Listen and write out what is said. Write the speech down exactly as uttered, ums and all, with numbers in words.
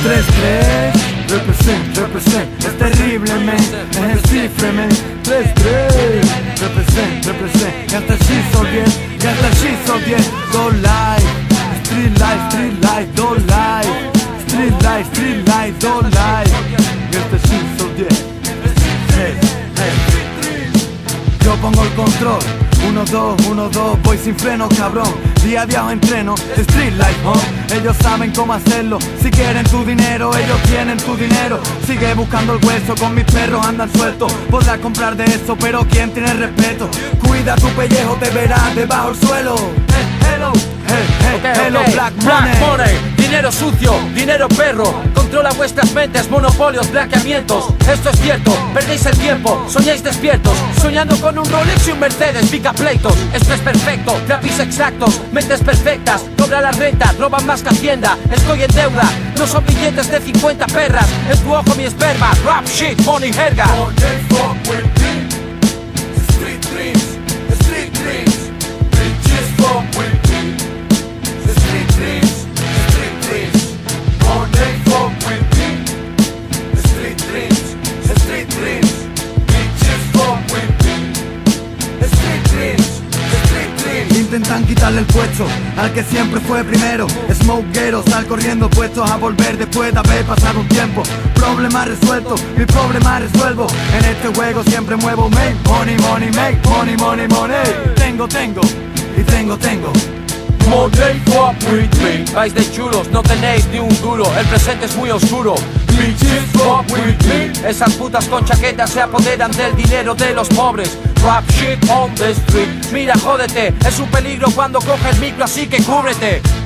tres tres, represent, represent, es terrible, men, es el cifre, men. tres tres, represent, represent, gasta el shizo diez, gasta el shizo diez. Go live, street life, street life, go live. Street life, street life, go live, gasta el shizo diez. Hey, hey. Yo pongo el control, uno, dos, uno, dos, voy sin freno, cabrón. Día a día entreno, street life, ¿no? Ellos saben cómo hacerlo, si quieren tu dinero, ellos tienen tu dinero. Sigue buscando el hueso, con mis perros andan sueltos. Podrás comprar de eso, pero ¿quién tiene respeto? Cuida tu pellejo, te verás debajo del suelo. Hey, hello, hey, hey, okay, hello, okay. black Black money. money. Dinero sucio, dinero perro, controla vuestras mentes, monopolios, blanqueamientos. Esto es cierto, perdéis el tiempo, soñáis despiertos, soñando con un Rolex y un Mercedes, pica pleitos. Esto es perfecto, trapis exactos, mentes perfectas, cobra la renta, roban más que Hacienda. Estoy en deuda, no son billetes de cincuenta perras, es tu ojo mi esperma, rap shit, money, jerga. Street dreams, street dreams, bitches fuck with me. Street dreams, street dreams, more they fuck with me. Street dreams, street dreams, bitches fuck with me. Street dreams, street dreams. Intentan quitarle el puesto al que siempre fue primero. Smokeero, sal corriendo puestos a volver después de haber pasado un tiempo. Problema resuelto, mi problema resuelvo. En este juego siempre muevo make money, money, make money, money, money. Tengo, tengo y tengo, tengo. More they fuck with me. Vais de chulos, no tenéis ni un duro, el presente es muy oscuro. Bitches fuck with me. Esas putas con chaquetas se apoderan del dinero de los pobres. Rap shit on the street. Mira, jódete, es un peligro cuando coges micro, así que cúbrete.